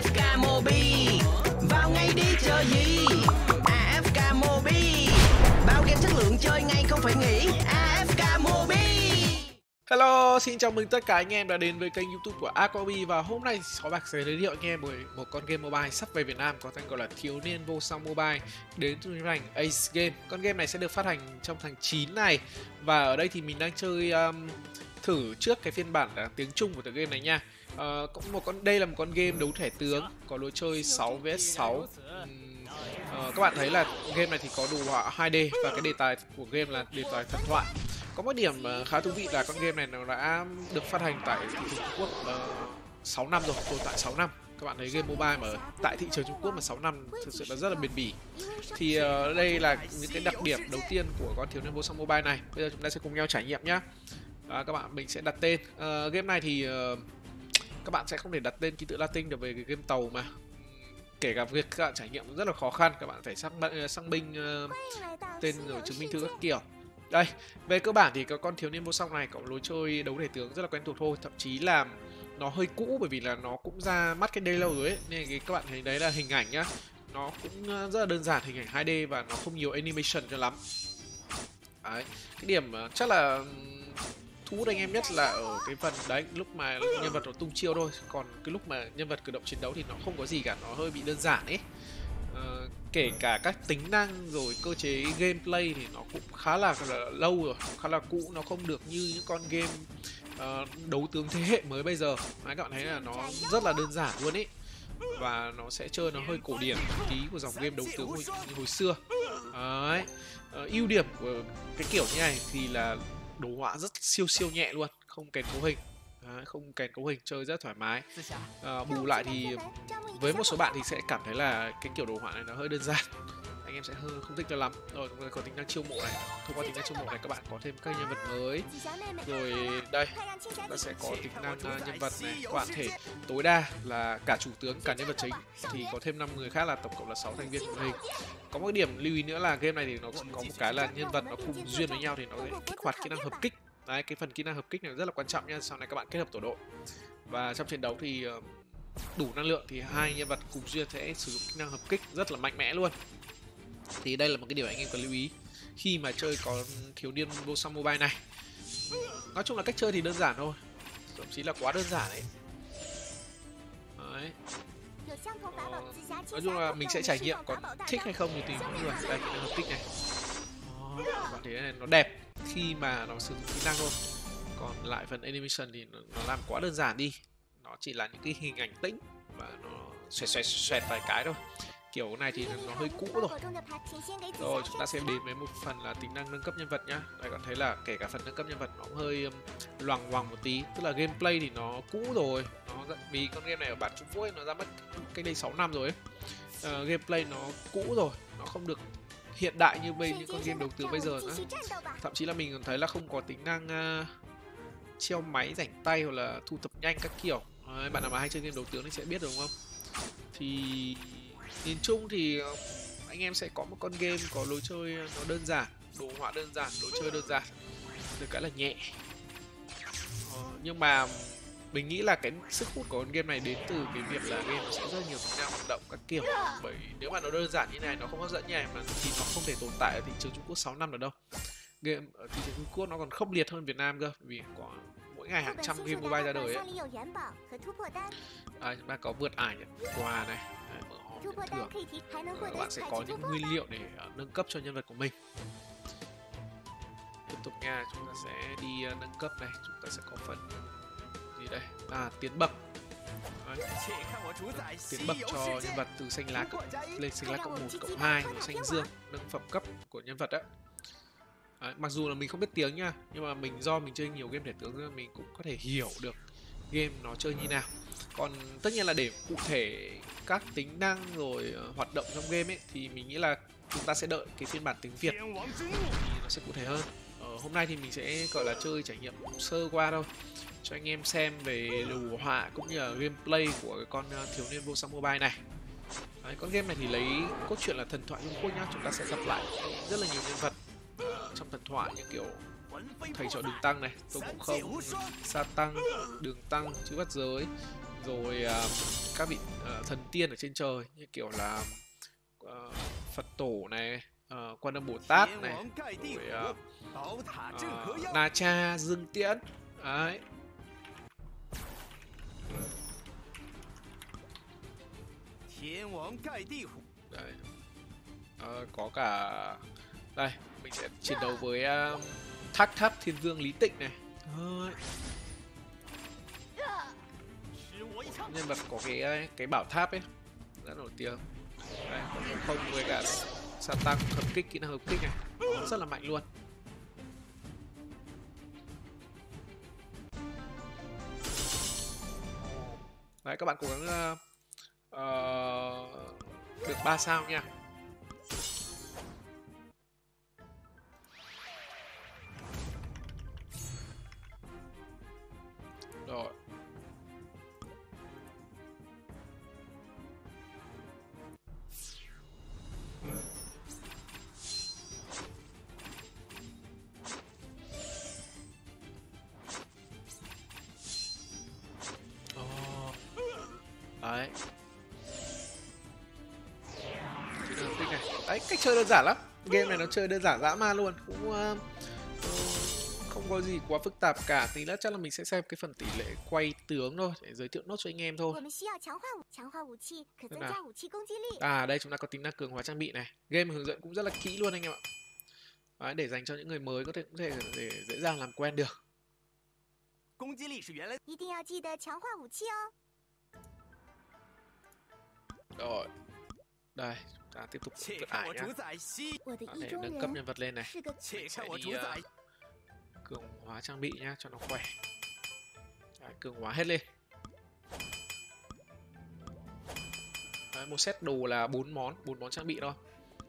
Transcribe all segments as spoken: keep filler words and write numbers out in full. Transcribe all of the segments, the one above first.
ca Mobi. Vào ngay đi chờ gì? a ép ca Mobi. Bao game chất lượng chơi ngay không phải nghĩ. a ép ca Mobi. Hello, xin chào mừng tất cả anh em đã đến với kênh YouTube của a ép ca Mobi. Và hôm nay Sói Bạc sẽ giới thiệu anh em một, một con game mobile sắp về Việt Nam có tên gọi là Thiếu Niên Vô Song Mobile đến từ phát hành Ace Game. Con game này sẽ được phát hành trong tháng chín này. Và ở đây thì mình đang chơi um, thử trước cái phiên bản uh, tiếng Trung của tựa game này nha. Uh, có một con đây là một con game đấu thẻ tướng có lối chơi sáu vs sáu. Um, uh, các bạn thấy là game này thì có đồ họa hai D và cái đề tài của game là đề tài thần thoại. Có một điểm khá thú vị là con game này nó đã được phát hành tại thị trường Trung Quốc uh, sáu năm rồi, tồn tại sáu năm. Các bạn thấy game mobile mà tại thị trường Trung Quốc mà sáu năm thực sự là rất là bền bỉ. Thì uh, đây là những cái đặc điểm đầu tiên của con Thiếu Niên Vô Song Mobile này. Bây giờ chúng ta sẽ cùng nhau trải nghiệm nhá. Uh, các bạn mình sẽ đặt tên. Uh, game này thì uh, các bạn sẽ không thể đặt tên ký tự Latin được về cái game tàu mà. Kể cả việc các bạn trải nghiệm cũng rất là khó khăn, các bạn phải xác xác minh uh, tên rồi chứng minh thư các kiểu. Đây, về cơ bản thì cái con Thiếu Niên Vô Song này có lối chơi đấu thể tướng rất là quen thuộc thôi, thậm chí là nó hơi cũ bởi vì là nó cũng ra mắt cái đây lâu rồi ấy, nên cái các bạn thấy đấy là hình ảnh nhá, nó cũng rất là đơn giản, hình ảnh hai D và nó không nhiều animation cho lắm. Đấy, cái điểm chắc là thu hút anh em nhất là ở cái phần đấy lúc mà nhân vật nó tung chiêu thôi, còn cái lúc mà nhân vật cử động chiến đấu thì nó không có gì cả, nó hơi bị đơn giản ấy. Uh, kể cả các tính năng rồi cơ chế gameplay thì nó cũng khá là, là lâu rồi, khá là cũ, nó không được như những con game uh, đấu tướng thế hệ mới bây giờ. Đấy, các bạn thấy là nó rất là đơn giản luôn ý, và nó sẽ chơi nó hơi cổ điển tí của dòng game đấu tướng hồi, hồi xưa. Đấy, uh, ưu điểm của cái kiểu như này thì là đồ họa rất siêu siêu nhẹ luôn, không kèn cấu hình. Đấy, không kèn cấu hình, chơi rất thoải mái. À, bù lại thì với một số bạn thì sẽ cảm thấy là cái kiểu đồ họa này nó hơi đơn giản, anh em sẽ hơi không thích cho lắm. Rồi chúng ta có tính năng chiêu mộ này, thông qua tính năng chiêu mộ này các bạn có thêm các nhân vật mới. Rồi đây chúng ta sẽ có tính năng uh, nhân vật này, các bạn thể tối đa là cả chủ tướng cả nhân vật chính, thì có thêm năm người khác là tổng cộng là sáu thành viên của hình. Có một điểm lưu ý nữa là game này thì nó có một cái là nhân vật nó cùng duyên với nhau thì nó sẽ kích hoạt kỹ năng hợp kích. Đấy, cái phần kỹ năng hợp kích này rất là quan trọng nha, sau này các bạn kết hợp tổ đội và trong chiến đấu thì uh, đủ năng lượng thì hai nhân vật cùng duyên sẽ sử dụng kỹ năng hợp kích rất là mạnh mẽ luôn. Thì đây là một cái điều anh em cần lưu ý khi mà chơi có Thiếu Niên Vô Song Mobile này. Nói chung là cách chơi thì đơn giản thôi, thậm chí là quá đơn giản ấy. Đấy. Ờ, nói chung là mình sẽ trải nghiệm, còn thích hay không thì tùy mỗi người. Đây, kỹ năng hợp kích này. Đó, bạn thấy này, nó đẹp khi mà nó sử dụng kỹ năng thôi, còn lại phần animation thì nó, nó làm quá đơn giản đi, nó chỉ là những cái hình ảnh tĩnh và nó xoẹt xoẹt xoẹt vài cái thôi, kiểu này thì nó hơi cũ rồi. Rồi chúng ta sẽ đến với một phần là tính năng nâng cấp nhân vật nhá. Đây bạn thấy là kể cả phần nâng cấp nhân vật nó cũng hơi um, loằng ngoằng một tí, tức là gameplay thì nó cũ rồi, nó vì con game này ở bản Trung Quốc ấy, nó ra mắt cách đây sáu năm rồi ấy. Uh, gameplay nó cũ rồi, nó không được hiện đại như bây những con game đầu tướng bây giờ nữa. Thậm chí là mình còn thấy là không có tính năng uh, treo máy rảnh tay hoặc là thu thập nhanh các kiểu. Đấy, bạn nào mà hay chơi game đầu tướng thì sẽ biết rồi đúng không? Thì nhìn chung thì anh em sẽ có một con game có lối chơi nó đơn giản, đồ họa đơn giản, lối chơi đơn giản, được cái là nhẹ. Ờ, nhưng mà mình nghĩ là cái sức hút của con game này đến từ cái việc là game nó sẽ rất nhiều tính năng hoạt động các kiểu. Bởi nếu mà nó đơn giản như này, nó không hấp dẫn như này mà thì nó không thể tồn tại ở thị trường Trung Quốc sáu năm được đâu. Game ở thị trường Trung Quốc nó còn khốc liệt hơn Việt Nam cơ, vì có mỗi ngày hàng trăm game mobile ra đời ấy. À, chúng ta có vượt ải quà này, đấy, mở hòm nhận thưởng. Rồi các bạn sẽ có những nguyên liệu để uh, nâng cấp cho nhân vật của mình. Tiếp tục nha, chúng ta sẽ đi uh, nâng cấp này, chúng ta sẽ có phần gì đây? À, tiến bậc. Đấy. Tiến bậc cho nhân vật từ xanh lá cộng lên xanh lá cộng một, cộng hai, rồi xanh dương, nâng phẩm cấp của nhân vật đấy. Đấy, mặc dù là mình không biết tiếng nha, nhưng mà mình do mình chơi nhiều game thể tướng nên mình cũng có thể hiểu được game nó chơi như nào. Còn tất nhiên là để cụ thể các tính năng rồi uh, hoạt động trong game ấy thì mình nghĩ là chúng ta sẽ đợi cái phiên bản tiếng Việt thì nó sẽ cụ thể hơn. Ờ, hôm nay thì mình sẽ gọi là chơi trải nghiệm sơ qua thôi cho anh em xem về đồ họa cũng như là gameplay của cái con uh, Thiếu Niên Vô Song Mobile này. Đấy, con game này thì lấy cốt truyện là thần thoại Trung Quốc nhá, chúng ta sẽ gặp lại rất là nhiều nhân vật uh, trong thần thoại như kiểu thầy trò Đường Tăng này, Tôn Ngộ Không, Sa Tăng, Đường Tăng, Chư Bắt Giới, rồi uh, các vị uh, thần tiên ở trên trời như kiểu là uh, Phật tổ này, uh, Quan Âm Bồ Tát này, rồi uh, uh, Na Cha, Dương Tiễn. Đấy. Đấy. Uh, có cả đây mình sẽ chiến đấu với uh, Thác Tháp Thiên Vương Lý Tịnh này. Đấy. Nhân vật có cái cái bảo tháp ấy rất nổi tiếng. Đây, có không với cả sa tăng hợp kích, kỹ năng hợp kích này nó rất là mạnh luôn. Đấy, các bạn cố gắng uh, uh, được ba sao nha. Rồi. Đấy. này. Đấy, cách chơi đơn giản lắm. Game này nó chơi đơn giản dã man luôn. Cũng uh, không có gì quá phức tạp cả. Tí nữa chắc là mình sẽ xem cái phần tỷ lệ quay tướng thôi để giới thiệu nốt cho anh em thôi. À đây chúng ta có tính năng cường hóa trang bị này. Game hướng dẫn cũng rất là kỹ luôn anh em ạ. Đấy, để dành cho những người mới có thể có thể để dễ dàng làm quen được. Rồi. Đây, chúng ta tiếp tục lượt ải nhá. Để nâng cấp nhân vật lên này. Mình sẽ đi uh, cường hóa trang bị nhá cho nó khỏe. Đấy, cường hóa hết lên. Đấy, một set đồ là bốn món, bốn món trang bị thôi.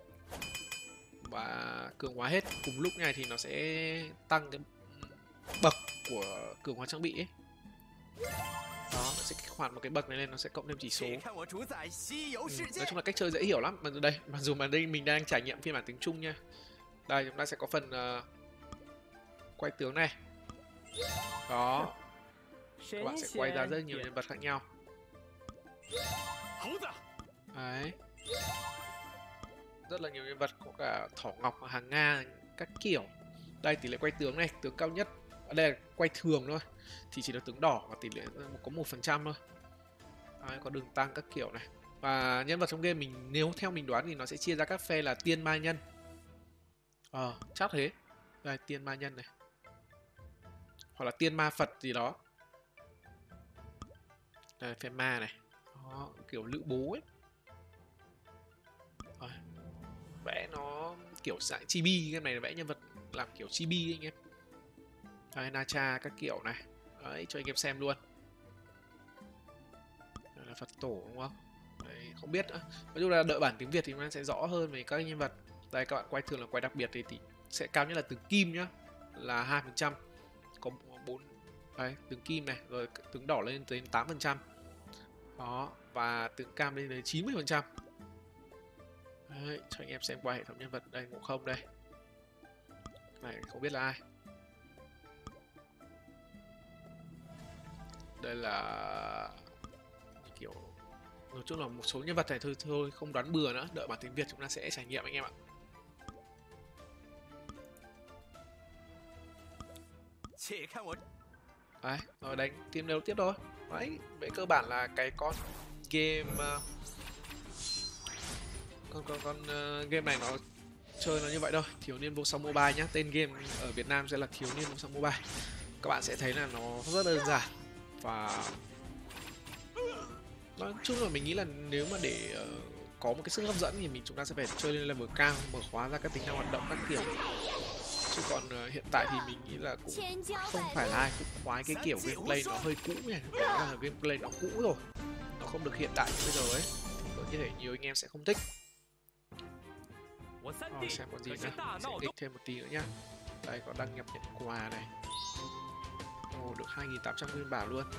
Và cường hóa hết cùng lúc này thì nó sẽ tăng cái bậc của cường hóa trang bị ấy. Đó, nó sẽ kích hoạt một cái bậc này lên, nó sẽ cộng thêm chỉ số. Ừ, nói chung là cách chơi dễ hiểu lắm. Mà đây, mặc dù mà đây mình đang trải nghiệm phiên bản tiếng Trung nha. Đây chúng ta sẽ có phần uh, quay tướng này. Đó. Các bạn sẽ quay ra rất nhiều nhân vật khác nhau. Đấy. Rất là nhiều nhân vật, có cả thỏ ngọc, hàng Nga, các kiểu. Đây tỷ lệ quay tướng này, tướng cao nhất. Ở đây là quay thường thôi thì chỉ được tướng đỏ và tỷ lệ có một phần trăm thôi. Đấy, có đường tăng các kiểu này. Và nhân vật trong game mình nếu theo mình đoán thì nó sẽ chia ra các phe là tiên ma nhân. Ờ, chắc thế. Đây, tiên ma nhân này. Hoặc là tiên ma Phật gì đó. Đây, phe ma này. Đó, kiểu lữ bố ấy. Rồi. Vẽ nó kiểu dạng chibi, cái này là vẽ nhân vật làm kiểu chibi anh em. Đây, Na Cha các kiểu này. Đấy, cho anh em xem luôn. Đây là Phật tổ đúng không? Đấy, không biết nữa. Nói chung là đợi bản tiếng Việt thì nó sẽ rõ hơn về các nhân vật. Đây, các bạn quay thường là quay đặc biệt thì, thì sẽ cao nhất là tướng kim nhá. Là hai phần trăm. Có bốn. Đấy, tướng kim này. Rồi tướng đỏ lên tới tám phần trăm. Đó, và tướng cam lên đến chín mươi phần trăm. Đấy, cho anh em xem qua hệ thống nhân vật. Đây, Ngộ Không đây. Này, không biết là ai. Đây là kiểu nói chung là một số nhân vật này thôi thôi không đoán bừa nữa, đợi bản tiếng Việt chúng ta sẽ trải nghiệm anh em ạ. Đấy, rồi đánh team đấu tiếp thôi. Đấy, về cơ bản là cái con game uh, con con con uh, game này nó chơi nó như vậy thôi, Thiếu Niên Vô Song Mobile nhá. Tên game ở Việt Nam sẽ là Thiếu Niên Vô Song Mobile. Các bạn sẽ thấy là nó rất đơn giản. Và nói chung là mình nghĩ là nếu mà để uh, có một cái sức hấp dẫn thì mình chúng ta sẽ phải chơi lên level cao, mở khóa ra các tính năng hoạt động các kiểu. Chứ còn uh, hiện tại thì mình nghĩ là cũng không phải là ai cũng khoái cái kiểu gameplay nó hơi cũ nha. Nó là gameplay nó cũ rồi, nó không được hiện đại như bây giờ ấy, thì có thể nhiều anh em sẽ không thích. Rồi, xem còn gì nữa, mình sẽ kích thêm một tí nữa nhá. Đây có đăng nhập nhận quà này. Ồ, được hai nghìn tám trăm nguyên bảo luôn.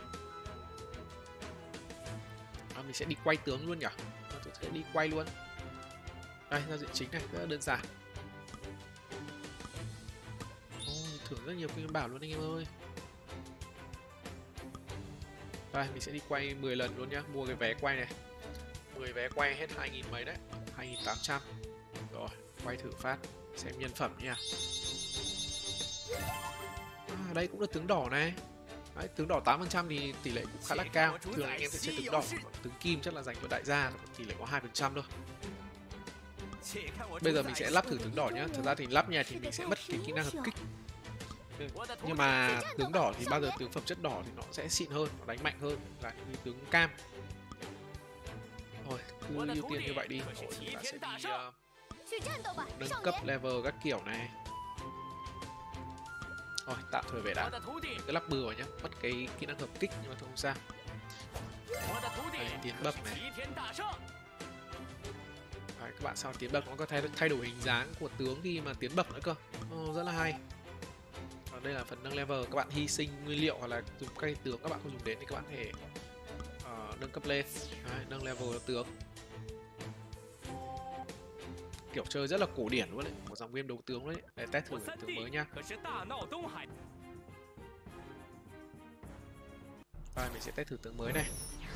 À, mình sẽ đi quay tướng luôn nhỉ? Tôi sẽ đi quay luôn. Đây, giao diện chính này, rất là đơn giản. Ồ, thưởng rất nhiều nguyên bảo luôn anh em ơi. Đây, mình sẽ đi quay mười lần luôn nhá, mua cái vé quay này. mười vé quay hết hai nghìn mấy đấy, hai nghìn tám trăm. Rồi, quay thử phát, xem nhân phẩm nha. À, đây cũng là tướng đỏ này. Đấy, tướng đỏ tám phần trăm thì tỷ lệ cũng khá là cao. Thường anh em sẽ chơi tướng đỏ, tướng kim chắc là dành cho đại gia, tỷ lệ có hai phần trăm thôi. Bây giờ mình sẽ lắp thử tướng đỏ nhá. Thật ra thì lắp nhà thì mình sẽ mất cái kỹ năng hợp kích. Nhưng mà tướng đỏ thì bao giờ tướng phẩm chất đỏ thì nó sẽ xịn hơn, nó đánh mạnh hơn là những tướng cam. Rồi, cứ ưu tiên như vậy đi. Rồi, chúng ta sẽ đi uh, nâng cấp level các kiểu này. Rồi, tạm thời về đã. Cứ lắp bừa nhá, mất cái kỹ năng hợp kích nhưng mà không sao. Đây, tiến bậc này. Đấy, các bạn sao tiến bậc nó có thay, thay đổi hình dáng của tướng khi mà tiến bậc nữa cơ. Oh, rất là hay. Và đây là phần nâng level, các bạn hy sinh nguyên liệu hoặc là dùng cây tướng các bạn không dùng đến thì các bạn có thể uh, nâng cấp lên. Đấy, nâng level cho tướng. Kiểu chơi rất là cổ điển luôn đấy, một dòng game đấu tướng đấy. Để test thử tướng mới nhá. Và mình sẽ test thử tướng mới này.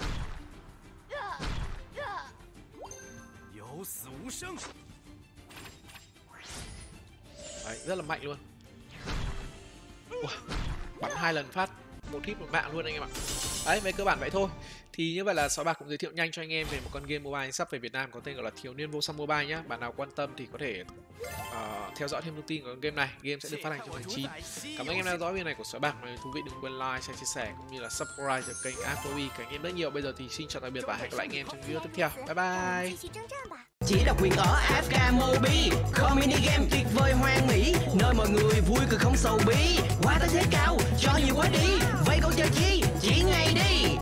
Đấy, rất là mạnh luôn. Wow, bắn hai lần phát một hit một mạng luôn anh em ạ. Đấy, về cơ bản vậy thôi. Thì như vậy là Sói Bạc cũng giới thiệu nhanh cho anh em về một con game mobile sắp về Việt Nam có tên gọi là Thiếu Niên Vô Song Mobile nhá. Bạn nào quan tâm thì có thể uh, theo dõi thêm thông tin của game này. Game sẽ được phát hành trong tháng chín. Cảm ơn anh em đã theo dõi video này của Sói Bạc. Nếu thú vị đừng quên like, share, chia sẻ cũng như là subscribe cho kênh Aquavi. Cảm ơn anh em rất nhiều. Bây giờ thì xin chào tạm biệt và hẹn gặp lại anh em trong video tiếp theo. Bye bye. Chỉ độc quyền ở a ép ca Mobi, không mini game tuyệt vời hoang mỹ, nơi mọi người vui cười không sầu bí, quá tới thế cao cho nhiều quá đi, vậy còn chờ chi, chỉ ngay đi.